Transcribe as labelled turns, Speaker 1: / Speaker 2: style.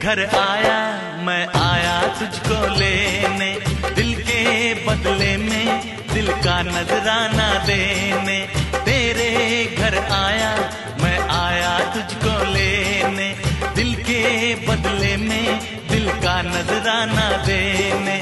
Speaker 1: घर आया मैं आया तुझको लेने, दिल के बदले में दिल का नजराना देने। तेरे घर आया मैं आया तुझको लेने, दिल के बदले में दिल का नजराना देने।